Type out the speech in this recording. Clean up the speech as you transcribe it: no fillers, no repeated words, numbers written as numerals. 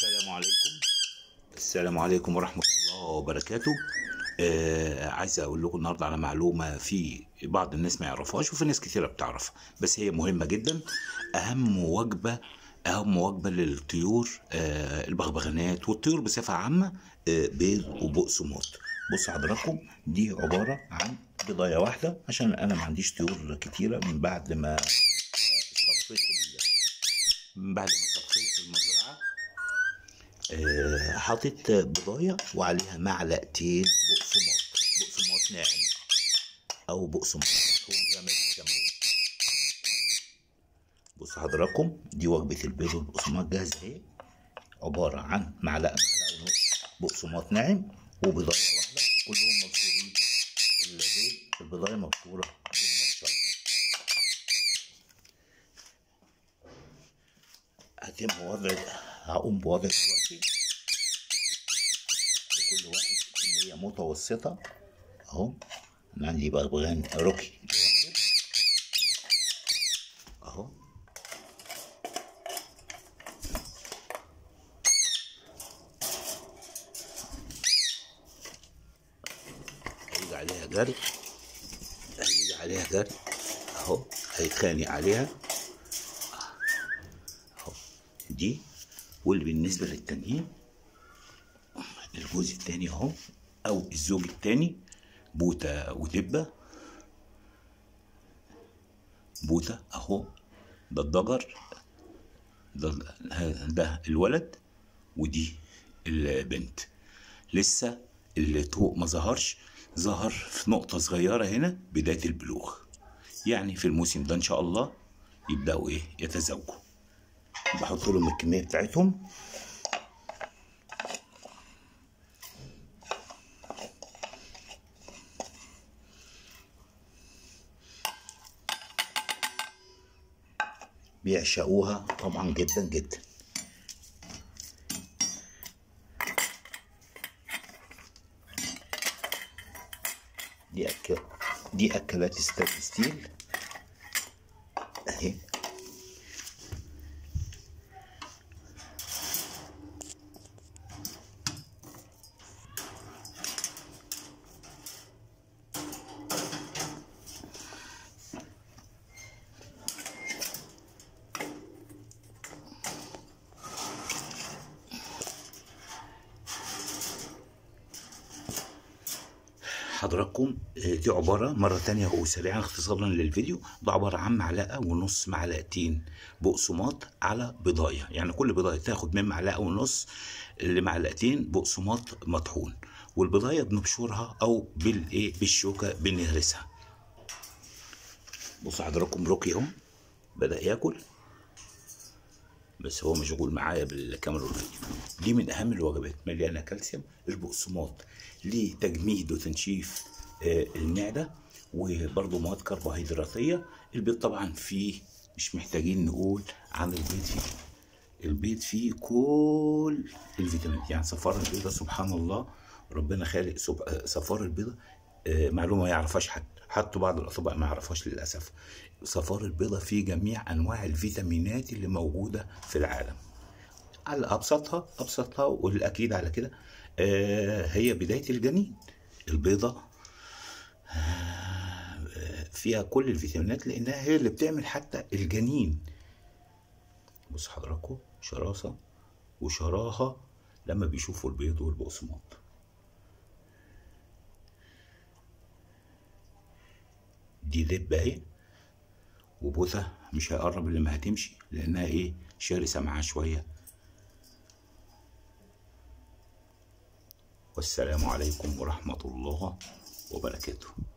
السلام عليكم. السلام عليكم ورحمة الله وبركاته. عايز اقول لكم النهارده على معلومة في بعض الناس ما يعرفهاش وفي ناس كثيرة بتعرفها، بس هي مهمة جدا. اهم وجبة للطيور، البغبغانات والطيور بصفة عامة، بيض وبقسماط. بص حضراتكم، دي عبارة عن بيضاية واحدة عشان انا ما عنديش طيور كتيرة. من بعد ما صفيت المزرعة، حاطط بضاية وعليها معلقتين بقسماط ناعم او بقسماط مطحون زي ما بيسموه. بص حضراتكم، دي وجبة البيض والبقسماط جاهزة اهي، عبارة عن معلقة ونص بقسماط ناعم وبضاية واحدة، كلهم مبشورين. البضاية مبشورة بالمبشرة. هقوم بوضع دلوقتي لكل واحد كمية متوسطة اهو. انا عندي بغبغان روكي لوحده اهو. هيجي عليها جري اهو، هيتخانق عليها اهو. دي واللي بالنسبة للتانيين، الجوز التاني اهو او الزوج التاني، بوتة ودبة. بوتة اهو، ده الضجر، ده الولد ودي البنت. لسه الطوق ما ظهرش، ظهر في نقطة صغيرة هنا بداية البلوغ. يعني في الموسم ده ان شاء الله يبدأوا يتزوجوا. بحط لهم الكمية بتاعتهم. بيعشقوها طبعا جدا جدا. دي اكلات ستيل اهي. حضراتكم، دي عبارة مرة تانية وسريعا اختصارا للفيديو، ده عبارة عن معلقة ونص، معلقتين بقسماط على بضاية. يعني كل بضاية تاخد من معلقة ونص لمعلقتين بقسماط مطحون، والبضاية بنبشرها او بالشوكة بنهرسها. بصوا حضراتكم، روكي اهو بدأ ياكل، بس هو مشغول معايا بالكاميرا والفيديو. دي من اهم الوجبات، مليانه كالسيوم. البقسماط ليه تجميد وتنشيف المعده، وبرضه مواد كربوهيدراتيه. البيض طبعا فيه، مش محتاجين نقول عن البيض فيه كل الفيتامينات. يعني صفار البيضه سبحان الله، ربنا خالق صفار البيضه. معلومه ما يعرفهاش حتى بعض الاطباء ما يعرفهاش للاسف. صفار البيضه فيه جميع انواع الفيتامينات اللي موجوده في العالم. على ابسطها والاكيد على كده، هي بدايه الجنين. البيضه فيها كل الفيتامينات لانها هي اللي بتعمل حتى الجنين. بص حضراتكم، شراسه وشراهه لما بيشوفوا البيض والبقسماط. دي دبه اهي، وبوثة مش هيقرب اللي ما هتمشي لانها شرسة معاه شوية. والسلام عليكم ورحمة الله وبركاته.